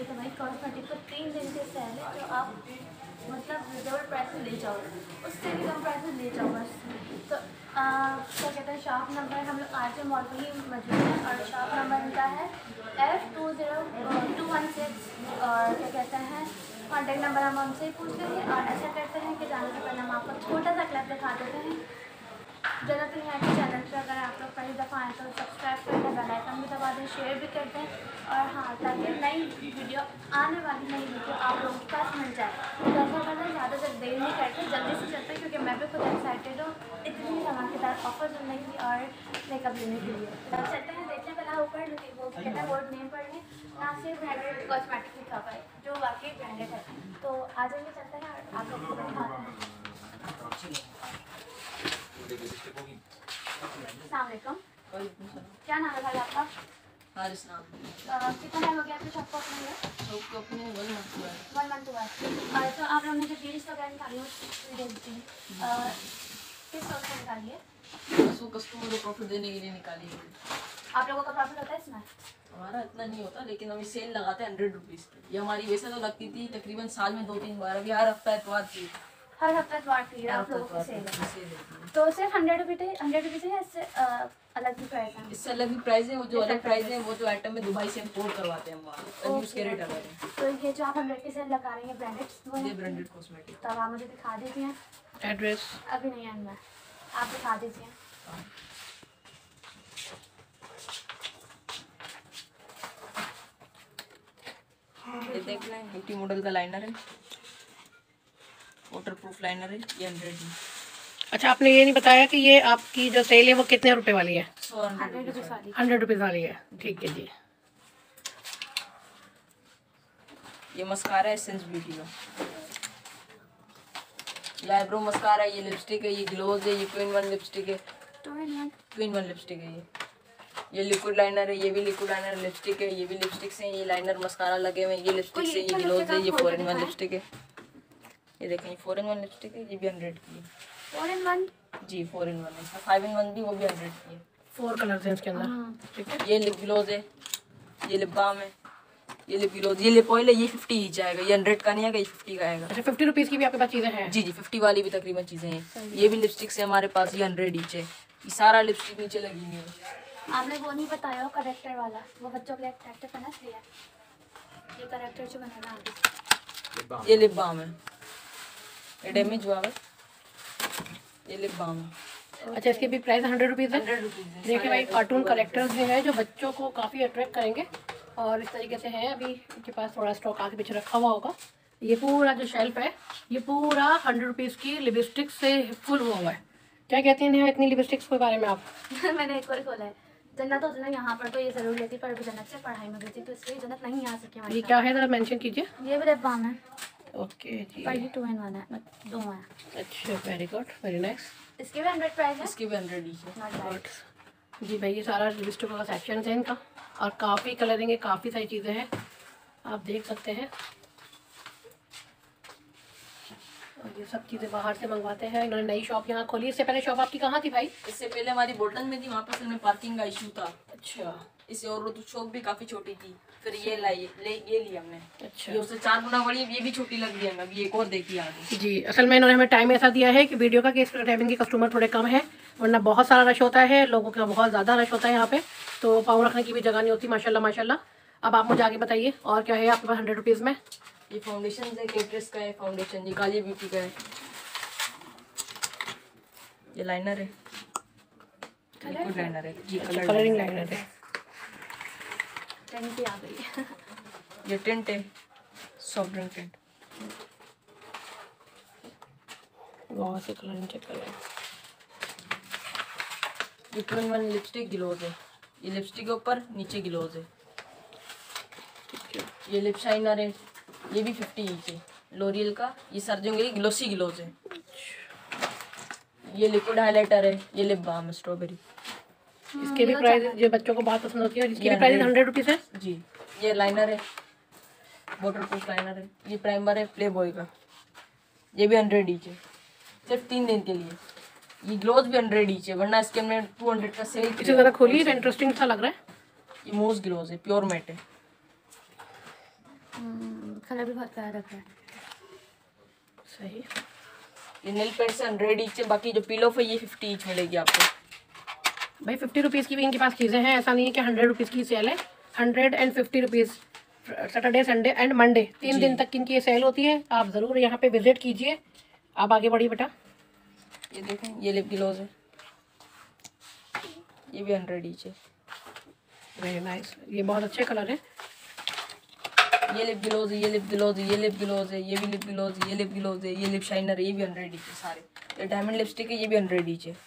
ये तो भाई कॉस्मेटिक को 3 दिन के सेल है, तो आप मतलब रिजनेबल प्राइस में ले जाओ, उससे भी कम प्राइस में ले जाओ बस। तो क्या कहते हैं, शॉप नंबर हम लोग आरजे मॉल पर ही मौजूद है और शॉप नंबर इनका है F20216 और क्या कहते हैं कॉन्टैक्ट नंबर हम हमसे ही पूछ लेंगे। और ऐसा करते हैं कि जाने से पहले हम आपको छोटा सा क्लिप दिखा देते हैं। ज़रूरत नहीं है कि चैनल पर अगर आप लोग पहली दफ़ा आए तो सब्सक्राइब कर दें, बेल आइकन भी दबा दें, शेयर भी कर दें और हाँ, ताकि नई वीडियो आने वाली नई वीडियो आप लोगों के पास मिल जाए। तो ऐसा करना ज़्यादा देर नहीं करते, जल्दी से चलते हैं क्योंकि मैं भी खुद एक्साइटेड हूँ इतनी धमाकेदार ऑफर सुनने की और मेकअप लेने के लिए। तो चलते हैं, देखने पहला ऊपर वो कहते हैं बोर्ड नेम पढ़ लें, नासिर ब्रांडेड कॉस्मेटिक लिखा हुआ है जो वाकई ब्रांडेड है। तो आ जाइए, चलते हैं और आप लोगों को दिखाते हैं। अस्सलामुअलैकुम, क्या नाम है भाई आपका? हारिस नाम। कितना टाइम हो गया आपकी शॉप को ओपनिंग हुए? 1 मंथ हुआ है। तो आप लोगों ने जो डील्स वगैरह निकाली है किस सोच से निकाली है? बस वो कस्टमर को प्रॉफिट देने के लिए निकाली है। आप लोगों का प्रॉफिट होता है इसमें? हमारा इतना नहीं होता, लेकिन हम सेल लगाते हैं 100 रुपीज़ की। ये हमारी वैसे तो लगती थी तकरीबन साल में 2-3 बार, अभी हर हफ्ता एतवार की, हर हफ्ते एतवार की आप लोगों की सेल है। तो सिर्फ 100 रुपीज़ है, इससे अलग भी प्राइस है? इससे अलग भी प्राइस है। वो जो अलग प्राइस है वो जो आइटम में दुबई से इम्पोर्ट करवाते हैं हम वहाँ, उसके रेट अलग है। तो ये जो आप 100 की सेल लगा रही हैं ब्रांडेड, ये ब्रांडेड कॉस्मेटिक। तो आप मुझे दिखा दीजिए एड्रेस। अभी नहीं है इनमें, आप दिखा दीजिए। ये देख लें, ब्यूटी मॉडल का लाइनर है, वाटर प्रूफ लाइनर है, ये 100 है। अच्छा, आपने ये नहीं बताया कि ये आपकी जो सेल है वो कितने रुपए वाली है? 100 रुपीज़ वाली। 100 रुपीज़ वाली है, ठीक है जी। ये मस्कारा है एसेंस ब्यूटी का, ये आईब्रो मस्कारा है, ये लिपस्टिक है, ये ग्लोज है, ये 2-in-1 लिपस्टिक है, 2-in-1 लिपस्टिक है। ये लिक्विड लाइनर है, ये भी लिक्विड लाइनर लिपस्टिक है, ये भी लिपस्टिक से, ये लाइनर मस्कारा लगे हुए हैं, ये लिपस्टिक से, ये ग्लोज है, ये 4-in-1 लिपस्टिक है। ये देखें, ये 4-in-1 लिपस्टिक है, ये भी 100 की है। 4-in-1 जी 4-in-1 है, 5-in-1 भी, वो भी 100 की है। 4 कलर्स हैं इसके अंदर, ठीक है। ये लिप ग्लोज है, ये लिप बाम है, ये लिप ग्लोज, ये लिप ऑयल है, ये 50 ही जाएगा, ये 100 का नहीं आएगा, ये 50 का आएगा। अच्छा, 50 रुपीज़ की भी आपके पास चीज़ें हैं? जी 50 वाली भी तकरीबन चीज़ें हैं। ये भी लिपस्टिक से हमारे पास, ये 100 ईच है। ये सारा लिपस्टिक नीचे लगी हुई है। आपने वो नहीं बताया करेक्टर वाला, वो बच्चों के लिए करेक्टर करना चाहिए, ये करेक्टर जो बनाना आगे। ये लिप बाम है, ये डैमेज हुआ है, ये लिप बाम है। अच्छा, इसकी भी प्राइस 100 रुपीज़ है। 100 रुपीज़ है। देखिए भाई, कार्टून करेक्टर्स जो है जो बच्चों को काफ़ी अट्रैक्ट करेंगे और इस तरीके से है। अभी इनके पास थोड़ा स्टॉक आगे पीछे रखा हुआ होगा। ये पूरा जो शेल्फ है ये पूरा 100 रुपीज़ की लिपस्टिक से फुल हुआ हुआ है। क्या कहती हैं इतनी लिपस्टिक्स के बारे में आप? मैंने एक और खोला है, जन्नत होता है यहाँ पर तो ये ज़रूर लेती, पर अभी जन्नत से पढ़ाई में गई थी तो इसलिए जन्नत नहीं आ सकी हमारे ये साथ। क्या है, ज़रा मेंशन कीजिए। ये भी लिप बाम है, ओके जी। पर ये 2-in-1 है, 2 है। अच्छा, वेरी गुड, वेरी नाइस। इसके भी 100 प्राइस है? इसके भी 100 ईच है। Not bad। जी भाई, ये सारा लिपस्टिकों का सेक्शन है इनका और काफ़ी कलरिंग है, काफ़ी सारी चीज़ें हैं, आप देख सकते हैं। और ये सब चीज़ें बाहर से मंगवाते हैं। इन्होंने नई शॉप यहाँ खोली। इससे पहले शॉप आपकी कहाँ थी भाई? इससे पहले हमारी बोल्टन में थी, वहाँ पर में पार्किंग का इशू था। अच्छा, इससे और तो शॉप भी काफ़ी छोटी थी, फिर ये ये ली हमने। अच्छा। ये उससे 4 गुना बड़ी है, ये भी छोटी लग रही है हमें। अभी एक और देखिए आगे। जी, असल में इन्होंने हमें टाइम ऐसा दिया है कि वीडियो का कि इस टाइमिंग के कस्टमर थोड़े कम है, वरना बहुत सारा रश होता है, लोगों का बहुत ज़्यादा रश होता है यहाँ पे, तो पाँव रखने की भी जगह नहीं होती। माशाल्लाह माशाल्लाह। अब आप मुझे आगे बताइए और क्या है आपके पास 100 रुपीज़ में? ये फाउंडेशन है, केट्रेस का है फाउंडेशन, ये काली ब्यूटी का है। ये लाइनर है, लिक्विड लाइनर है जी, कलरिंग लाइनर है। टेंट आ गई। ये टिंट है, सॉफ्ट ड्रिंक टिंट। गौर से कलरिंग चेक कर रहे हैं। ये 2-in-1 लिपस्टिक ग्लोज है, ये लिपस्टिक के ऊपर नीचे ग्लोज है। ये लिप शाइनर है, ये भी 50 ईच है, लोरियल का। ये सर्दियों के लिए ग्लोसी ग्लोज है। ये लिक्विड हाइलाइटर है, ये लिप बाम है स्ट्रॉबेरी। इसके भी प्राइस, जो बच्चों को बहुत पसंद होती है, इसकी भी प्राइस 100 रुपीज़ है जी। ये लाइनर है, वाटर प्रूफ लाइनर है। ये प्राइमर है प्ले बॉय का, ये भी 100 ईच है, सिर्फ 3 दिन के लिए। ये ग्लोज भी 100 ईच है, वरना इसके हमने 200 का सेल। इसे ज़रा खोलिए, इंटरेस्टिंग सा लग रहा है। ये मोस ग्लोज है, प्योर मैट है। कलर भी बहुत प्यारा लग रहा है। सही। ये नेल पेंट से 100 ईच है, बाकी जो पिलो है ये 50 ईच मिलेगी आपको। भाई 50 रुपीज़ की भी इनके पास चीज़ें हैं, ऐसा नहीं है कि 100 रुपीज़ की सेल है। 150 rupees Saturday Sunday and Monday 3 दिन तक इनकी ये सेल होती है। आप ज़रूर यहाँ पे विजिट कीजिए। आप आगे बढ़िए बेटा। ये देखें, ये लिप ग्लोज है, ये भी 100 ईच है। वेरी नाइस, ये बहुत अच्छे कलर है। ये लिप ग्लोज है, ये लिप ग्लोज है, ये लिप ग्लोज है, ये भी लिप ग्लोज है, ये लिप ग्लोज है, ये लिप शाइनर है, ये भी 100 ईच है सारे। ये डायमंड लिपस्टिक है, ये भी 100 ईच है।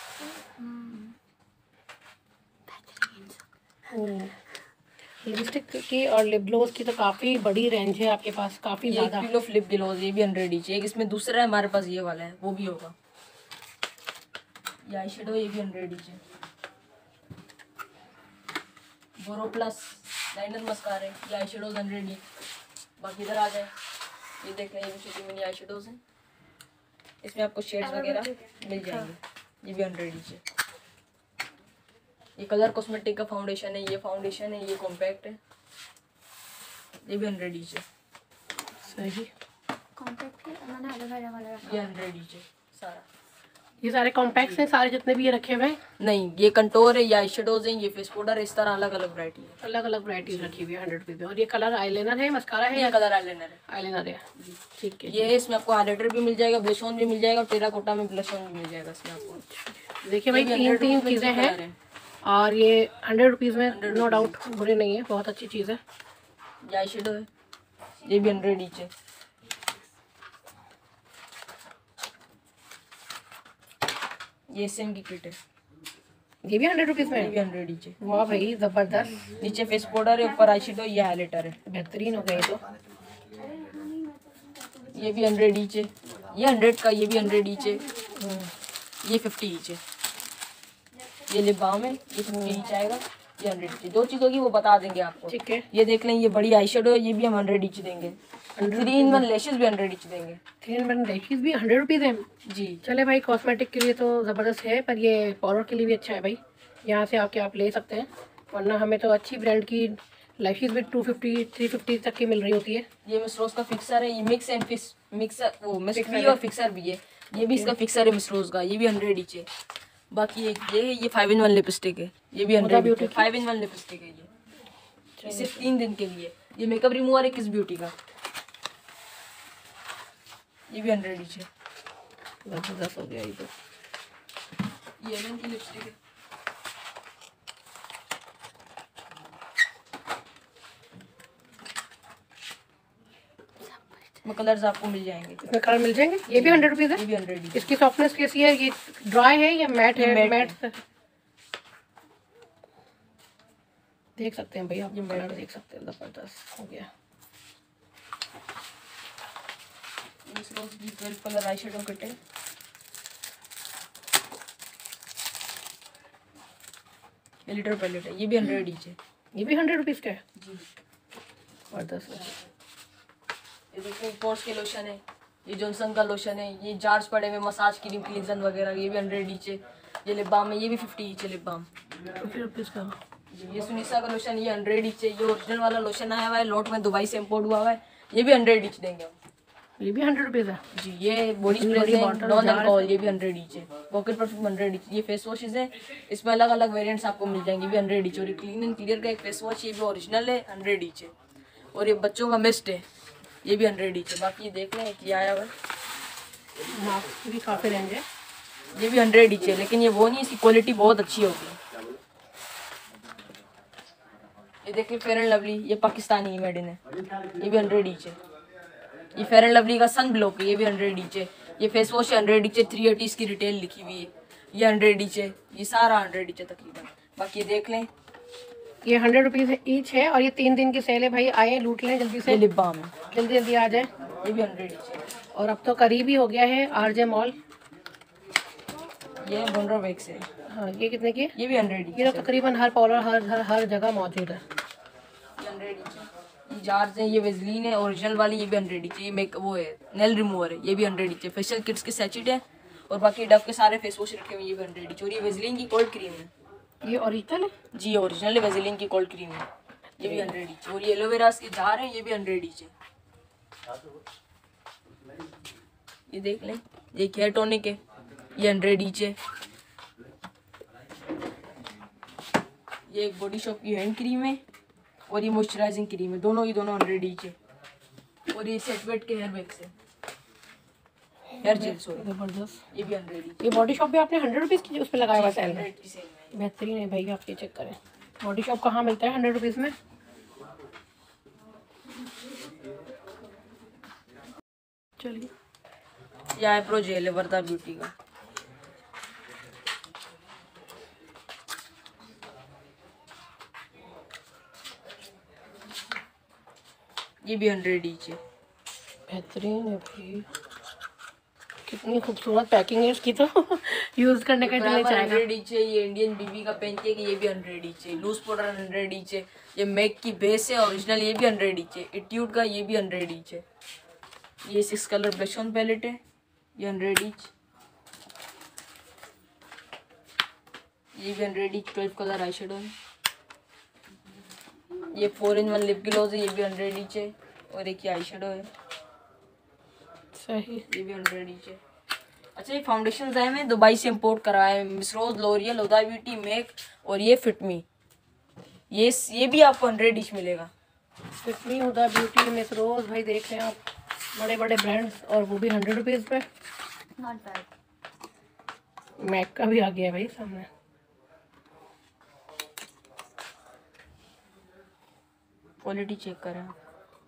लिपस्टिक की और लिप ग्लोज की तो काफ़ी बड़ी रेंज है आपके पास, काफ़ी ये ज़्यादा। पिलो लिप ग्लोज, ये भी 100 ईच है। एक इसमें दूसरा है हमारे पास, ये वाला है, वो भी होगा। ये आई शेडो, ये भी 100 ईच है। बोरो प्लस लाइनर मस्कारा है, ये आई शेडोज 100 ईच। बाकी इधर आ जाए, ये देखें, ये भी छोटी मिनी आई शेडोज हैं। इसमें आपको शेड्स वगैरह मिल जाएंगे, ये भी 100 ईच है। ये कलर कॉस्मेटिक का फाउंडेशन है, ये फाउंडेशन है, ये कॉम्पैक्ट है, ये भी 100 ईच है। सही। कॉम्पैक्ट है, मैंने एलोवेरा वाला रखा। ये 100 ईच है सारा। ये सारे कॉम्पैक्ट्स हैं, सारे जितने भी ये रखे हुए हैं। नहीं, ये कंटोर है, ये आई शेडोज हैं, ये फेस पाउडर है, इस तरह अलग अलग वैरायटी है। अलग अलग वैरायटीज रखी हुई है 100 रुपीज़ में। और ये कलर आईलाइनर है, मस्कारा है ये या कलर आईलाइनर है, आईलाइनर है? ठीक है। ये इसमें आपको हाइलाइटर भी मिल जाएगा, ब्लश ऑन भी मिल जाएगा, और टेराकोटा में ब्लश ऑन भी मिल जाएगा इसमें आपको। देखिए भाई, ये भी 100 तीन रुपीज़ में चीज़ें दो हैं कलर हैं। और ये 100 रुपीज़ में नो डाउट बुरे नहीं है, बहुत अच्छी चीज़ है। ये आई शेडो है, ये भी 100 ईच है। ये सेम की किट है, ये भी 100 रुपीज़ में ये है। भी 100 ईच है। वाह भाई, ज़बरदस्त, नीचे फेस पाउडर है, ऊपर आई शेडो, ये हाइलाइटर है, बेहतरीन हो गया ये तो। ये भी 100 ईच है। ये 100 का, ये भी 100 ईच है। ये 50 ईच है। ये लिप बाम है, ये 50 ईच आएगा, ये 100 ईच है। जो चीज़ होगी वो बता देंगे आपको। ठीक है। ये देख लें, ये बड़ी आई शेडो है, ये भी हम 100 ईच देंगे। 3-in-1 लैशेस भी 100 ईच देंगे। 3 लेशेस भी 100 रुपीज़ है। जी, चले भाई, कॉस्मेटिक के लिए तो ज़बरदस्त है, पर ये पाउडर के लिए भी अच्छा है भाई। यहाँ से आके आप ले सकते हैं, वरना हमें तो अच्छी ब्रांड की लैशेस भी 250-350 तक की मिल रही होती है। ये मिस रोज का फिक्सर है, ये मिक्स एंड फिक्स मिक्सर, वो मिक्स भी और फिक्सर भी है। ये भी इसका फिक्सर है मिस रोज का, ये भी 100 ईच है। बाकी ये है, ये 5-in-1 लिपस्टिक है, ये भी 100 ईच है। 5-in-1 लिपस्टिक है ये सिर्फ 3 दिन के लिए। ये मेकअप रिमूवर है किस ब्यूटी का, ये भी 100 ईच है। ज़बरदस्त हो गया ये तो। ये एलन की लिपस्टिक है, में कलर्स आपको मिल जाएंगे, इसमें कलर मिल जाएंगे। ये भी 100 रुपीज़ है। ये भी 100 ईच है। इसकी सॉफ्टनेस कैसी है? ये ड्राई है या मैट है? ये मैट मैट देख सकते हैं भाई आप, ये मैट कलर है। देख सकते हैं, ज़बरदस्त हो गया। मिस रोज की 12 कलर आई शेडो किट है। ये लिटर पैलेट है, ये भी 100 ईच है। ये भी 100 रुपीज़ का है। जी, ज़बरदस्त। ये देखिए पोर्स के लोशन है, ये जॉनसन का लोशन है, ये जार्स पड़े हुए मसाज क्रीम क्लींजर वगैरह, ये भी 100 ईच है। ये लिप बाम है, ये भी 50 ईच है लिप बाम। 50 रुपीज़ का। ये सुनीसा का लोशन, ये 100 ईच है। ये ओरिजिनल वाला लोशन आया हुआ है, लॉट में दुबई से इम्पोर्ट हुआ है, ये भी 100 ईच देंगे हम। ये भी 100 रुपीज़ है। जी, ये बॉडी इतनी स्प्रे बड़ी है, बॉटल, नॉन जार। अल्कोहल, ये भी 100 ईच है। Pocket perfume 100 each. ये फेस वॉशेज है, इसमें अलग अलग वेरिएंट्स आपको मिल जाएंगे, ये भी 100 ईच। और ये क्लीन एंड क्लियर का एक फेस वॉश, ये भी ओरिजिनल है, 100 ईच है। और ये बच्चों का मिस्ट है, ये भी 100 ईच है। बाकी ये देख लें क्या आया हुआ है, मास्क की भी काफ़ी रेंज है। ये भी 100 ईच है, लेकिन ये वो नहीं, इसकी क्वालिटी बहुत अच्छी होगी। ये देखिए फेयर एंड लवली, ये पाकिस्तानी मेड इन है, ये भी 100 ईच है। ये फेयर एंड लवली का सन ब्लॉक है, ये भी 100 ईच है। ये फेस वॉश 100 ईच है, 380 इसकी रिटेल लिखी हुई है, ये 100 ईच है। ये सारा 100 ईच है तकरीबन। बाकी ये देख लें, ये 100 रुपीज़ ईच है और ये 3 दिन की सेल है भाई। आए लूट लें जल्दी ये से, लिप बाम है, जल्दी जल्दी आ जाए। ये भी 100 ईच है। और अब तो करीब ही हो गया है आरजे मॉल। ये बोनरा वेक्स है, हाँ, ये कितने की है? ये भी 100 ईच ये है। तो तकरीबन हर पाउडर हर जगह मौजूद है। ये 100 ईच है। ये जार्स हैं, ये वेजलीन है ओरिजिनल वाली, ये भी 100 ईच है। ये मेक वो है नेल रिमूवर है, ये भी 100 ईच है। फेशियल किट्स के सैचेट है, और बाकी डव के सारे फेस वॉश रखे हुए हैं, ये भी 100 ईच। और ये वेजलीन की कोल्ड क्रीम है, ये ओरिजिनल है। जी ओरिजिनल है, वेजलीन की कोल्ड क्रीम है, ये भी 100 ईच। और ये एलोवेरा के जार है, ये भी 100 ईच है। ये देख लें, ये हेयर टॉनिक है, ये 100 ईच है। ये एक बॉडी शॉप की हैंड क्रीम है और ये मॉइस्चराइजिंग क्रीम है, दोनों 100 ईच है। और ये सेट वेट के हेयर वैक्स है, हेयर जेल सॉरी, जबरदस्त। ये भी 100 ईच। ये बॉडी शॉप भी आपने 100 रुपीज़ की उस पर लगाया हुआ सेल में? 100 की सेल में। बेहतरीन है भाई, आप ये चेक करें। बॉडी शॉप कहाँ मिलता है 100 रुपीज़ में? चलिए, ये आईब्रो जेल है वर्दा ब्यूटी का, ये भी 100 ईच है। बेहतरीन है भाई, कितनी खूबसूरत पैकिंग है इसकी तो यूज़ करने का दिल चाहेगा। 100 ईच है। ये इंडियन बीबी का पेनकेक, ये भी 100 ईच है। लूज पाउडर 100 ईच है। ये मैक की बेस है ओरिजिनल, ये भी 100 ईच है। एट्यूड का ये भी 100 ईच है। ये 6 कलर ब्लश ऑन पैलेट है, ये 100 ईच। ये भी 100 ईच 12 कलर आई शेडो है। ये 4-in-1 लिप ग्लोज है, ये भी 100 ईच है। और एक ये आई शेडो है, सही। ये भी 100 ईच है। अच्छा, ये फाउंडेशन है मैं दुबई से इंपोर्ट कराया है, Miss Rose, L'Oreal, Huda Beauty, make और ये फिट मी। ये भी आपको 100 ईच मिलेगा। Fit Me, Huda Beauty, Miss Rose, भाई देख रहे हैं आप, बड़े बड़े ब्रांड्स, और वो भी 100 रुपीज़ पे। Not bad. मैक का भी आ गया है भाई सामने। क्वालिटी चेक करें आप।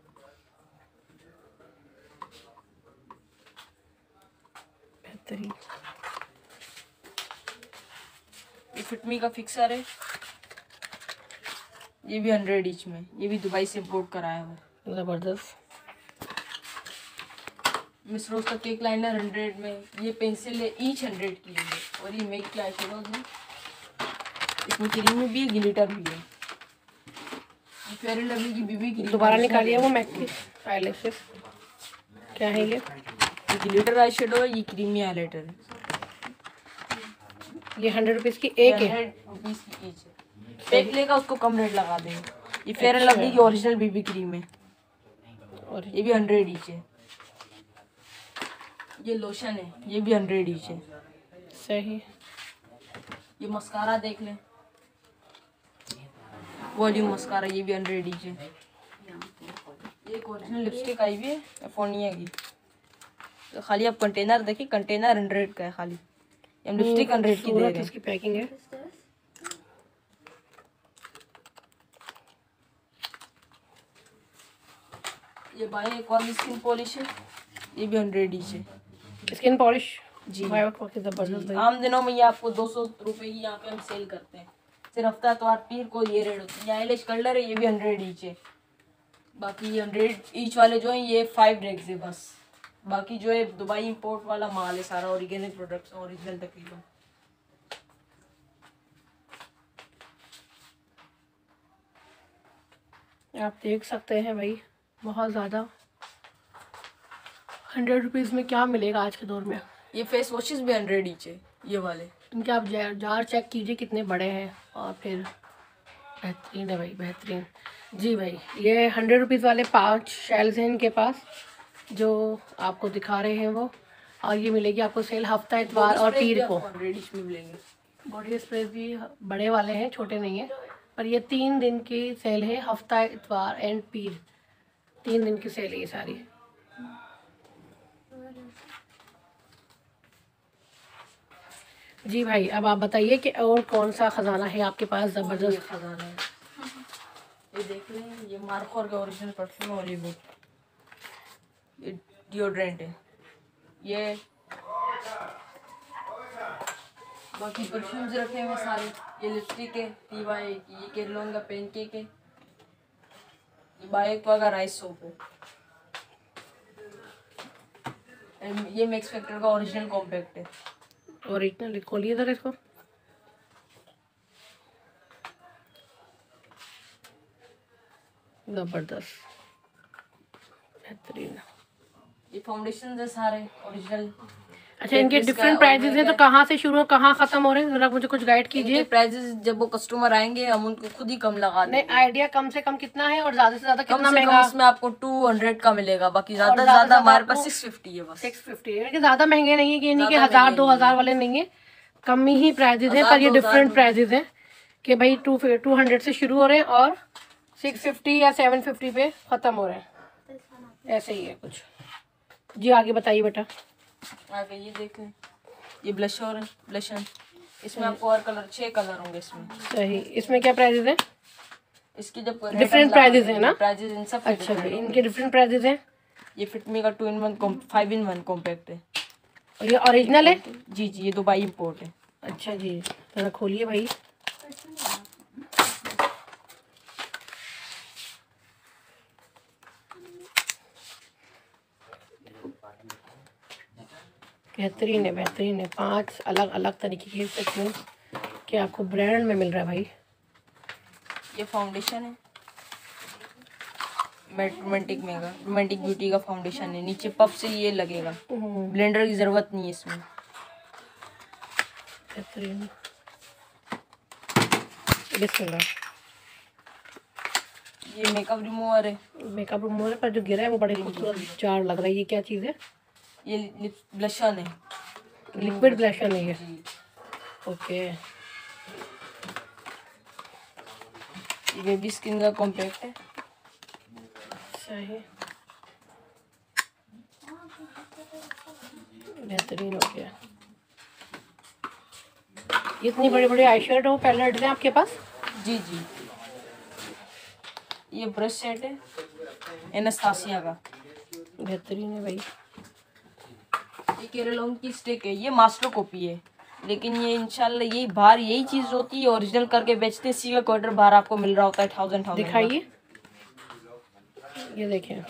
बेहतरीन। ये फिटमी का फिक्सर है, ये भी 100 ईच में, ये भी दुबई से इंपोर्ट कराया हुआ है। ज़बरदस्त। मिस रोज का केक लाइनर 100 में, ये पेंसिल है ईच 100 की है। और ये मेक की आई शेडोज है, इसमें क्रीम भी है, ग्लिटर भी है। ये फेयर एंड लवली की बीबी क्रीम दोबारा निकालिए वो मैक की आईलैशेस। क्या है ये? ग्लिटर आई शेडो है, ये क्रीमी हाइलाइटर है। ये 100 रुपीज़ की एक है। 100 रुपीज़ की ईच है। एक लेगा उसको कम रेट लगा देंगे। ये फेयर एंड लवली की ओरिजिनल बीबी क्रीम है, और ये भी 100 ईच है। ये लोशन है, ये भी 100 ईच है। सही। ये मस्कारा देख लें, वॉल्यूम मस्कारा, ये भी 100 ईच है। ये एक ओरिजिनल लिपस्टिक आई हुई है एफोनिया की, तो खाली आप कंटेनर देखिए, कंटेनर 100 का है खाली। हम लिपस्टिक 100 की दे रहे हैं। इसकी पैकिंग है। ये बाय एक्वा स्किन पॉलिश है, ये भी 100 ईच है। स्किन पॉलिश जी। ज़बरदस्त भाई। आम दिनों में ये आपको 200 रुपए की यहाँ पे हम सेल करते हैं। सिर्फ हफ्ता तो पीर को ये रेट होती है। ये आईलैश कलर है, ये भी 100 ईच है। बाकी ये 100 ईच वाले जो हैं ये 5 रेग्स है बस। बाकी जो है दुबई इंपोर्ट वाला माल है सारा, ऑर्गेनिक प्रोडक्ट्स ओरिजिनल तकरीबन। आप देख सकते हैं भाई, बहुत ज़्यादा। 100 रुपीज़ में क्या मिलेगा आज के दौर में। ये फेस वॉशेस भी 100 ईच है, ये वाले। इनके आप जार चेक कीजिए कितने बड़े हैं, और फिर बेहतरीन है भाई, बेहतरीन। जी भाई, ये 100 रुपीज़ वाले 5 शेल्स हैं इनके पास, जो आपको दिखा रहे हैं वो। और ये मिलेगी आपको सेल हफ्ता, इतवार और पीर को। 100 ईच में मिलेंगे। बॉडी स्प्रे भी बड़े वाले हैं, छोटे नहीं हैं। पर ये 3 दिन की सेल है, हफ्ता, इतवार एंड पीर, 3 दिन की सेल है ये सारी। जी भाई, अब आप बताइए कि और कौन सा ख़जाना है आपके पास ज़बरदस्त। खजाना है, ये देख लें, ये मार्कोर का ओरिजिनल परफ्यूम और ये डिओड्रेंट है। ये बाकी परफ्यूम्स रखे हुए सारे। ये लिपस्टिक है टीवाई की, ये केरलोन का पेनकेक है, ये बायोक्वा का राइस सोप है, ये मैक्स फैक्टर का ओरिजिनल कॉम्पैक्ट है। ओरिजिनल खोलिए ज़रा इसको। ज़बरदस्त, बेहतरीन। ये फाउंडेशन है सारे ओरिजिनल। अच्छा, इनके डिफरेंट प्राइजेस हैं, तो कहाँ से शुरू कहाँ खत्म हो रहे हैं, जरा मुझे कुछ गाइड कीजिए। प्राइजेस जब वो कस्टमर आएंगे हम उनको खुद ही कम लगा देंगे। नहीं, आइडिया कम से कम कितना है और ज्यादा से ज्यादा कम कितना से महंगा? कम इसमें आपको 200 का मिलेगा, बाकी ज्यादा से ज्यादा हमारे पास 650 है बस। 650 है, ज्यादा महंगे नहीं है, कि नहीं कि 1000-2000 वाले नहीं है, कम ही प्राइजेस हैं, पर ये डिफरेंट प्राइजेस हैं कि भाई 200 से शुरू हो रहे हैं और 650 या 750 पे खत्म हो रहे हैं, ऐसे ही है कुछ। जी आगे बताइए बेटा। आगे ये देखें, ये ब्लशर है, ब्लशन, इसमें आपको और कलर 6 कलर होंगे इसमें। सही, इसमें क्या प्राइजेस हैं? इसकी जब डिफरेंट प्राइजेस है ना? प्राइजेस इन सब। अच्छा भाई, इनके डिफरेंट प्राइजेस हैं। ये फिटमी का 2-in-1 5-in-1 कॉम्पैक्ट है और ये ओरिजिनल है? जी जी, ये दुबई इंपोर्ट है। अच्छा जी, जरा खोलिए भाई। बेहतरीन है, बेहतरीन है। 5 अलग अलग तरीके के सेगमेंट्स के आपको ब्रांड में मिल रहा है भाई। ये फाउंडेशन है रोमांटिक मेगा, रोमांटिक ब्यूटी का फाउंडेशन है। नीचे पफ से ये लगेगा, ब्लेंडर की जरूरत नहीं है इसमें। बेहतरीन, बिस्मिल्लाह। ये मेकअप रिमूवर है। मेकअप रिमूवर पर जो गिरा है वो बड़े खूबसूरत जार लग रहा है। ये क्या चीज़ है? ये ब्लशन है, लिक्विड ब्लशन है ये। ओके, ये बेबी स्किन का कॉम्पैक्ट है। सही, बेहतरीन हो गया। इतनी बड़ी बड़ी आई शेडो पैलेट हैं आपके पास? जी जी, ये ब्रश सेट है एनास्तासिया का, बेहतरीन है भाई। ये केरलोन की स्टिक है, ये मास्टर कॉपी है, लेकिन ये इंशाल्लाह यही बाहर यही चीज़ होती है, ओरिजिनल करके बेचते हैं। इसी का क्वार्टर बाहर आपको मिल रहा होता है 1000 दिखाइए, ये देखें,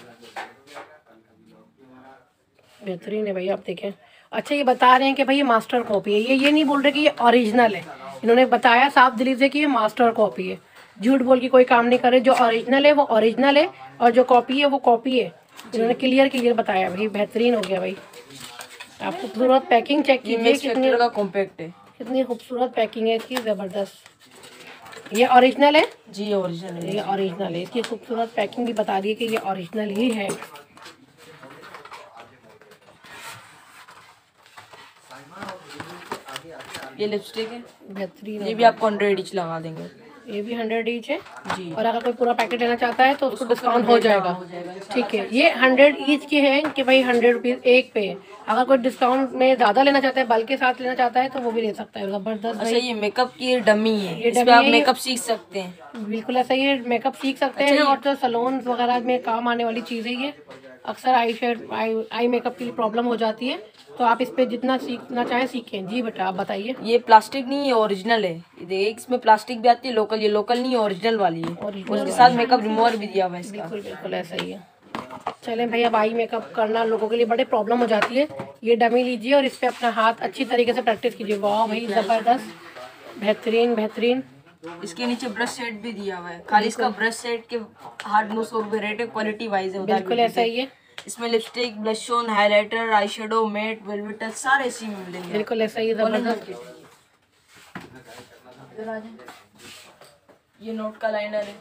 बेहतरीन है भाई, आप देखें। अच्छा, ये बता रहे हैं कि भाई ये मास्टर कॉपी है, ये नहीं बोल रहे कि ये ओरिजिनल है। इन्होंने बताया साफ दिली से कि ये मास्टर कॉपी है। झूठ बोल के कोई काम नहीं करे, जो ओरिजिनल है वो ओरिजिनल है और जो कॉपी है वो कॉपी है। इन्होंने क्लियर बताया भाई, बेहतरीन हो गया भाई। आप खूबसूरत पैकिंग चेक कीजिए, कितनी का कॉम्पैक्ट है, कितनी खूबसूरत पैकिंग है इसकी, ज़बरदस्त। ये ओरिजिनल है जी, ओरिजिनल है, ये ओरिजिनल है। इसकी खूबसूरत पैकिंग भी बता दी है कि ये ओरिजिनल ही है। ये लिपस्टिक है, बेहतरीन, ये भी आपको 100 ईच लगा देंगे। ये भी 100 ईच है जी, और अगर कोई पूरा पैकेट लेना चाहता है तो उसको डिस्काउंट हो जाएगा। ठीक है, ये 100 ईच के हैं कि भाई 100 रुपीज़ एक पे है। अगर कोई डिस्काउंट में ज़्यादा लेना चाहता है, बल्क के साथ लेना चाहता है तो वो भी ले सकता है। ज़बरदस्त। अच्छा, ये मेकअप की डमी है, ये इस पे डमी आप है, मेकअप सीख सकते हैं। बिल्कुल ऐसा ही है, मेकअप सीख सकते हैं। और जो सलोन्स वगैरह में काम आने वाली चीज़ है ये। अक्सर आई मेकअप की प्रॉब्लम हो जाती है, तो आप इस पे जितना सीखना चाहें सीखें। जी बेटा, आप बताइए। ये प्लास्टिक नहीं है, ओरिजिनल है। देखिए, इसमें प्लास्टिक भी आती है लोकल, ये लोकल नहीं है, ओरिजिनल वाली है। उसके साथ मेकअप रिमूवर भी दिया हुआ है इसका। बिल्कुल बिल्कुल ऐसा ही है। चलें भाई, अब आई मेकअप करना लोगों के लिए बड़े प्रॉब्लम हो जाती है। ये डमी लीजिए और इस पे अपना हाथ अच्छी तरीके से प्रैक्टिस कीजिए। वाह भाई, ज़बरदस्त, बेहतरीन बेहतरीन। इसके नीचे ब्रश सेट भी दिया हुआ है, खाली इसका ब्रश सेट के 800-900 रुपये रेट है, क्वालिटी वाइज है। बिल्कुल ऐसा ही है, इसमें lipstick, blush on, highlighter, eye shadow, matte, velvet touch सारे इसी में मिलेंगे। बिल्कुल ऐसा ही है, ज़बरदस्त। ये नोट का लाइनर है,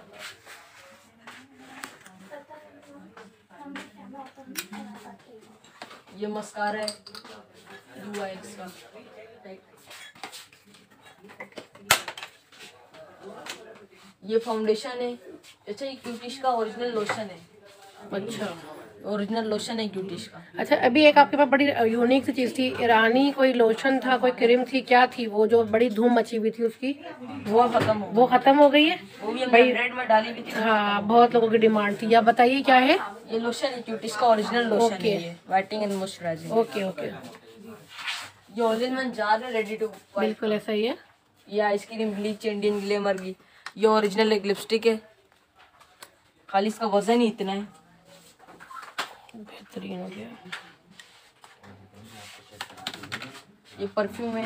ये मस्कारा है UX का, ये फाउंडेशन है। अच्छा, ये क्यूटिश का ओरिजिनल लोशन है। अच्छा ओरिजिनल लोशन है क्यूटिश का। अच्छा, अभी एक आपके पास बड़ी यूनिक सी चीज़ थी, ईरानी कोई लोशन था, कोई क्रीम थी, क्या थी वो जो बड़ी धूम मची हुई थी उसकी? वो खत्म हो गई है। वो भी हमने 100 में डाली हुई थी। हाँ, बहुत लोगों की डिमांड थी। आप बताइए क्या है? ये लोशन है क्यूटिश का, ओरिजिनल लोशन है, ये whitening and moisturising. Okay okay, ये ओरिजिनल जार है, रेडी टू। बिल्कुल ऐसा ही है। ये आइसक्रीम ब्लीच इंडियन ग्लेमर की, ये ओरिजिनल एक लिपस्टिक है, खाली इसका वजन ही इतना है। बेहतरीन हो गया। ये परफ्यूम है,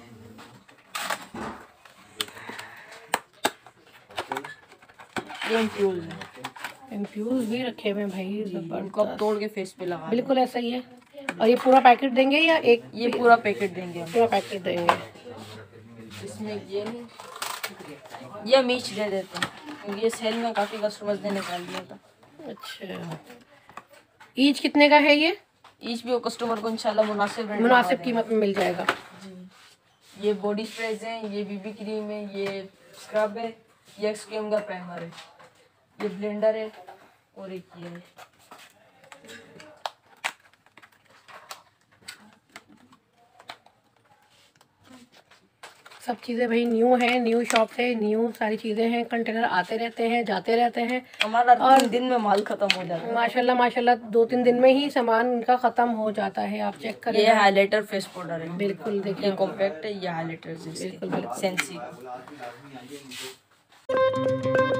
ये इन्फ्यूज है। इन्फ्यूज भी रखे हुए हैं भाई, इनको आप तोड़ के फेस पे लगा। बिल्कुल ऐसा ही है। और ये पूरा पैकेट देंगे या एक? ये पूरा पैकेट देंगे हम। पूरा पैकेट देंगे। इसमें ये नहीं, ये हम ईच दे देते हैं क्योंकि ये सेल में काफ़ी कस्टमर्स ने निकाल दिया था। अच्छा, ईच कितने का है ये? ईच भी वो कस्टमर को इंशाल्लाह मुनासिब कीमत में मिल जाएगा। जी। ये बॉडी स्प्रेज है, ये बीबी क्रीम है, ये स्क्रब है, ये एक्सट्रीम का प्राइमर है, ये ब्लेंडर है और एक ये है। सब चीज़ें भाई न्यू है, न्यू शॉप से न्यू सारी चीज़ें हैं। कंटेनर आते रहते हैं, जाते रहते हैं। हमारा 3 दिन में माल खत्म हो जाता है। माशाल्लाह माशाल्लाह 2-3 दिन में ही सामान इनका ख़त्म हो जाता है। आप चेक करें। ये हाइलाइटर फेस पाउडर है। बिल्कुल देखिए, ये कॉम्पैक्ट है, ये हाइलाइटर बिल्कुल सेंसी।